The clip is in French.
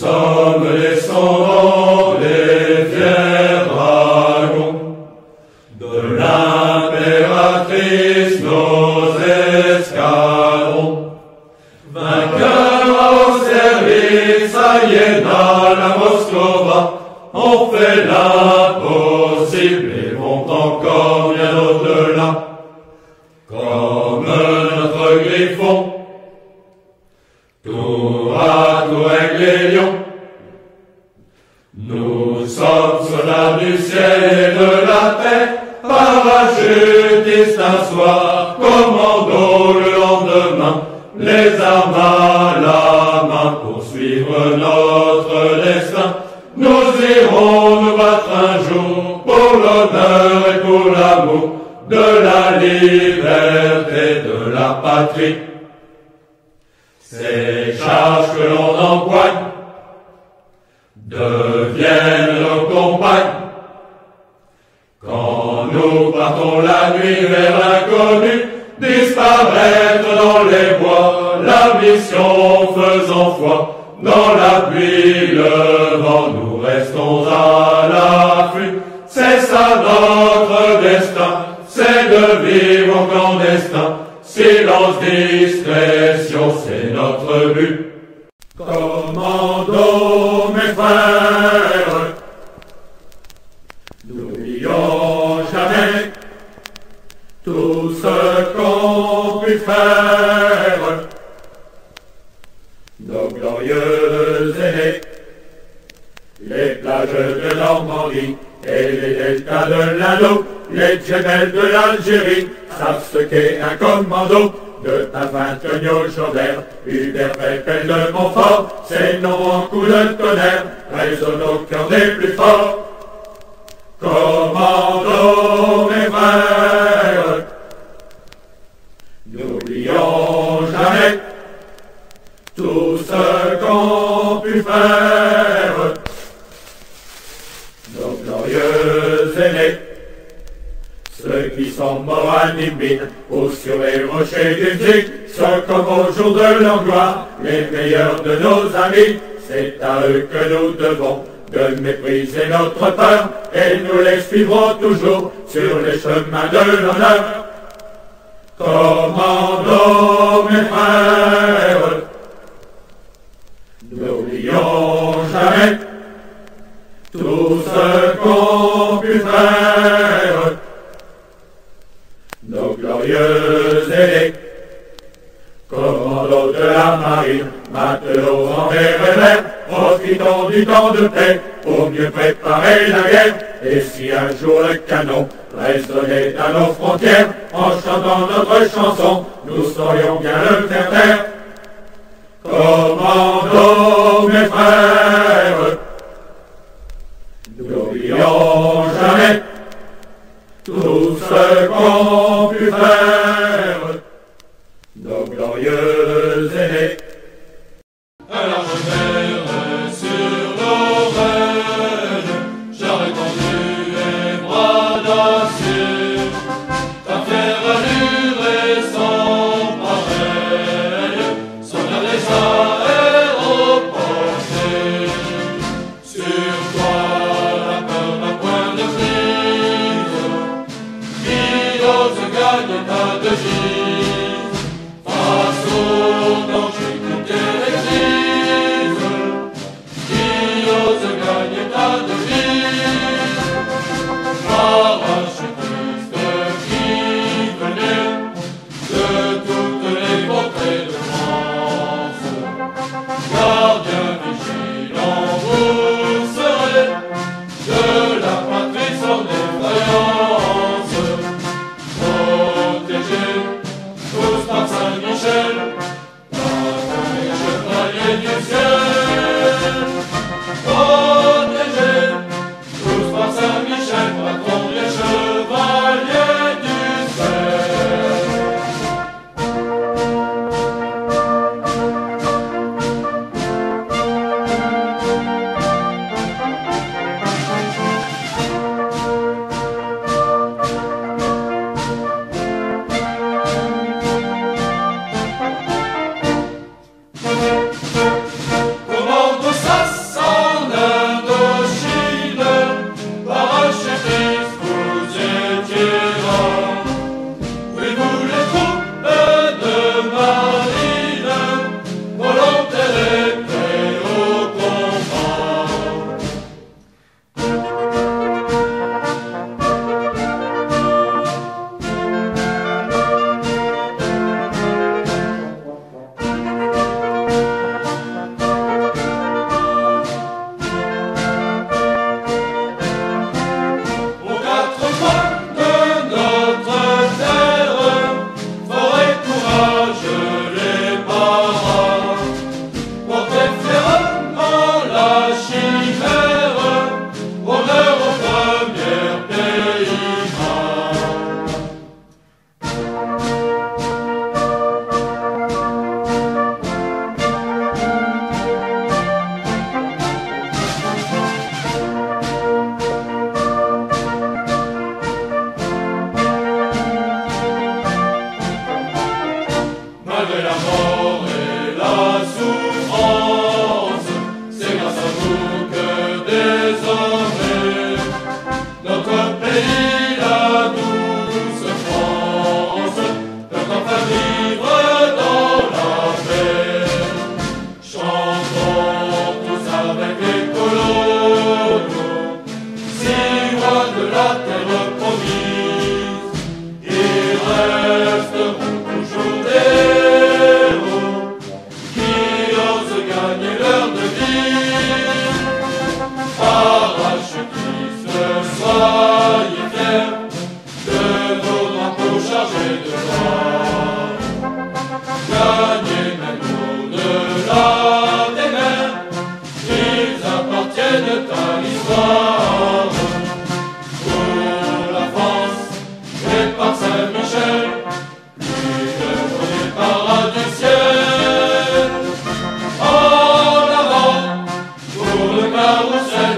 sommes descendants des fiers dragons de l'impératrice, nos escadrons. Vainqueurs au service, Iéna, la Moskova, on fait l'impossible et vont encore bien au-delà. Comme notre griffon, tour à tour avec les lions, nous sommes soldats du ciel et de la terre, parachutistes un soir, commando le lendemain, les armes à la main pour suivre notre destin. Nous irons nous battre un jour pour l'honneur et pour l'amour de la liberté, de la patrie. Ces charges que l'on empoigne deviennent nos compagnes. Quand nous partons la nuit vers l'inconnu, disparaître dans les bois, la mission faisant foi, dans la pluie, le vent, nous restons à l'affût. C'est ça notre destin, c'est de vivre en clandestin. Silence, discrétion, c'est notre but. Commando, mes frères, n'oublions jamais tout ce qu'ont pu faire nos glorieux aînés. Les plages de Normandie et les deltas de l'Indo, les gemelles de l'Algérie, savent ce qu'est un commando. De Tavintonio, Chaubert, Hubert, Pépel de Montfort, ces noms en coups de tonnerre résonnent au cœur des plus forts. Commando, mes frères, n'oublions jamais tout ce qu'ont pu faire nos glorieux aînés. Ceux qui sont morts à Nîmes ou sur les rochers du Zik, sont comme au jour de leur gloire, les meilleurs de nos amis. C'est à eux que nous devons de mépriser notre peur, et nous les suivrons toujours sur les chemins de l'honneur. Commando, mes frères, n'oublions jamais tout ce qu'ont pu faire nos glorieux aînés. Commando de la marine, matelots en mer et mer, profitons du temps de paix pour mieux préparer la guerre. Et si un jour le canon résonnait à nos frontières, en chantant notre chanson, nous saurions bien le faire taire. Commando, mes frères, n'oublions jamais tout ce qu'ont pu faire nos glorieux aînés. À la mer sur l'oreille, j'ai répandu les bras d'acier, ta fière allure est sans pareil, son air des aéros. par Saint-Michel, lui le premier parrain du ciel. En avant pour le carrousel.